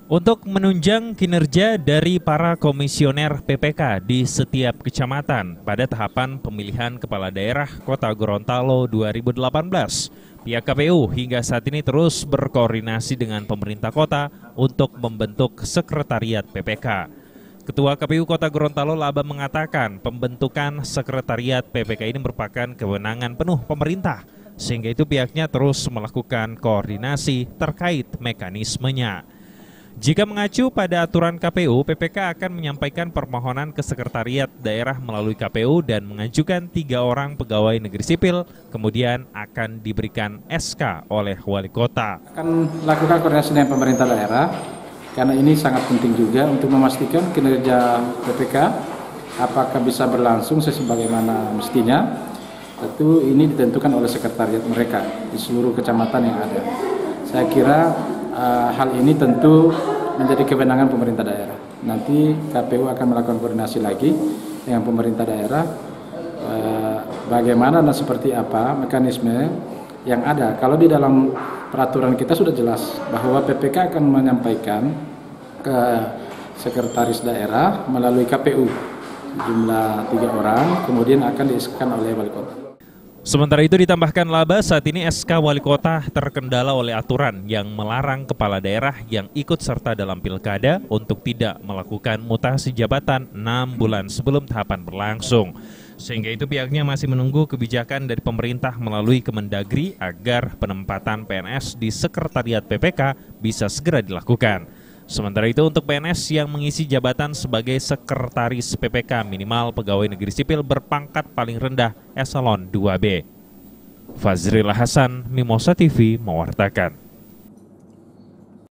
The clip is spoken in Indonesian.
Untuk menunjang kinerja dari para komisioner PPK di setiap kecamatan pada tahapan pemilihan kepala daerah Kota Gorontalo 2018, pihak KPU hingga saat ini terus berkoordinasi dengan pemerintah kota untuk membentuk sekretariat PPK. Ketua KPU Kota Gorontalo Laba mengatakan pembentukan sekretariat PPK ini merupakan kewenangan penuh pemerintah, sehingga itu pihaknya terus melakukan koordinasi terkait mekanismenya. Jika mengacu pada aturan KPU, PPK akan menyampaikan permohonan ke sekretariat daerah melalui KPU dan mengajukan 3 orang pegawai negeri sipil, kemudian akan diberikan SK oleh wali kota. Akan lakukan koordinasi dengan pemerintah daerah, karena ini sangat penting juga untuk memastikan kinerja PPK apakah bisa berlangsung sebagaimana mestinya. Tentu ini ditentukan oleh sekretariat mereka di seluruh kecamatan yang ada. Saya kira hal ini tentu menjadi kewenangan pemerintah daerah. Nanti KPU akan melakukan koordinasi lagi dengan pemerintah daerah bagaimana dan seperti apa mekanisme yang ada. Kalau di dalam peraturan kita sudah jelas bahwa PPK akan menyampaikan ke sekretaris daerah melalui KPU jumlah 3 orang, kemudian akan diiskan oleh wali kota. Sementara itu ditambahkan Laba, saat ini SK Wali Kota terkendala oleh aturan yang melarang kepala daerah yang ikut serta dalam pilkada untuk tidak melakukan mutasi jabatan 6 bulan sebelum tahapan berlangsung. Sehingga itu pihaknya masih menunggu kebijakan dari pemerintah melalui Kemendagri agar penempatan PNS di sekretariat PPK bisa segera dilakukan. Sementara itu untuk PNS yang mengisi jabatan sebagai sekretaris PPK minimal pegawai negeri sipil berpangkat paling rendah eselon 2B. Fazril Hasan, Mimosa TV mewartakan.